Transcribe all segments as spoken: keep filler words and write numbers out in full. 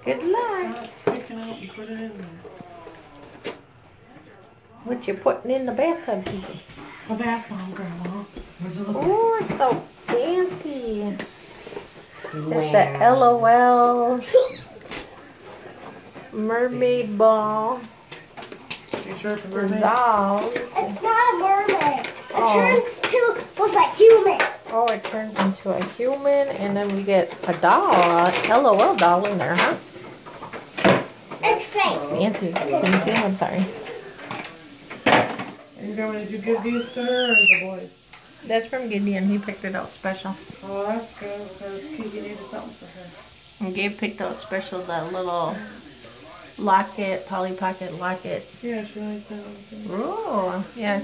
Good luck. Stop picking out and put it in there. What you putting in the bathtub, Kiki? A bath bomb, Grandma. What's it look like? Oh, it's so fancy. It's the L O L mermaid ball. You sure it's a mermaid? Dissolves. It's not a mermaid. It Oh. turns to look like human. Oh, it turns into a human, and then we get a doll, a L O L doll in there, huh? It's fake. Fancy. Can you see? I'm sorry. And Grandma, did you give these to her or the boys? That's from Gideon. He picked it out special. Oh, that's good because Kiki needed something for her. And Gabe picked out special the little locket, Polly Pocket locket. Yeah, she liked that one. Oh, yes.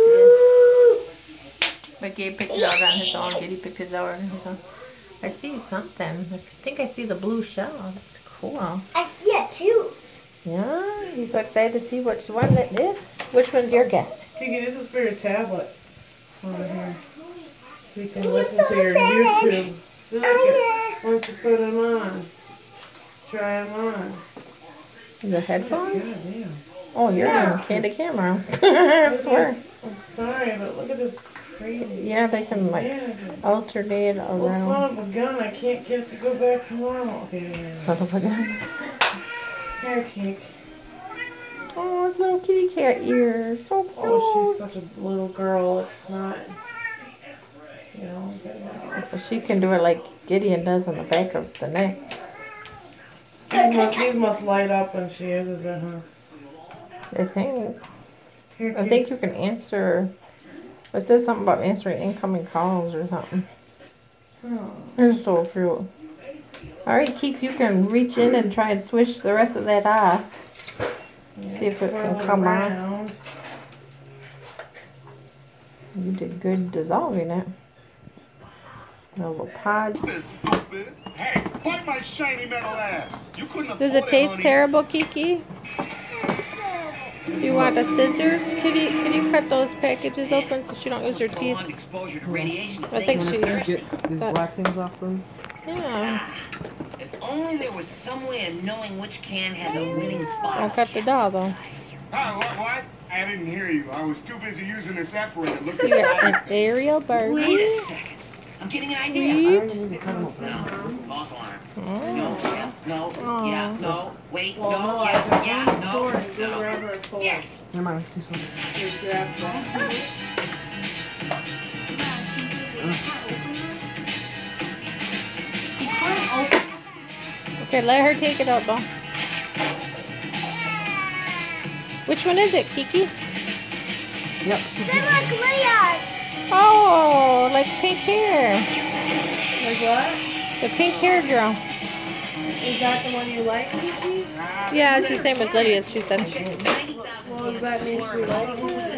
But Gabe picked it out on his own. Giddy picked his out on his own. I see something. I think I see the blue shell. That's cool. I see it too. Yeah, he's so excited to see which one it is. Which one's your guess? Kiki, this is for your tablet. Over here. So you can Can you listen still to your say that? YouTube. So look at, why don't you put them on? Try them on. The headphones? God damn. Oh, you're Yeah. using candy camera. I Look swear. at this- I'm sorry, but look at this crazy. Yeah, they can like Yeah. alternate Well, around. son of a gun, I can't get it to go back to normal. Okay, yeah, yeah. Son of a gun. Hair cake. Oh, it's little kitty cat ears. So cute. Oh, she's such a little girl. It's not, you know. Well, she can do it like Gideon does on the back of the neck. These must, these must light up when she uses it, huh? I think. Hair I think cakes. you can answer. It says something about answering incoming calls or something. Oh. They're so cute. Alright, Keeks, you can reach in and try and swish the rest of that off. See if it can come on. around. You did good dissolving it. A little pod. Stupid. Hey, bite my shiny metal ass. You couldn't Does afford it taste honey. terrible, Kiki? You want the scissors? Can you, can you cut those packages open so she don't use her teeth? Exposure to radiation is I think she... Get these that- black things off them. Yeah. If only there was some way of knowing which can had the winning bottle. I'll cut the doll, though. Huh, what, what? I didn't hear you. I was too busy using this separator looking You got an aerial bird. Wait a second. I'm getting an idea. Sweet. need to cut them open. No, false alarm. Oh. No, yeah, no, Aw. yeah, no, wait, Well, no, no, I yeah, can yeah, only no, store it no. wherever it's full. Yes. Never mind, it's too slow. Just grab them. Okay, let her take it out, though. Which one is it, Kiki? Yep, They're like Leah's. Oh, like pink hair. Like what? The pink hair girl. Is that the one you like, Kiki? Yeah, it's the same as Lydia's, she said. Well, does that mean she likes it?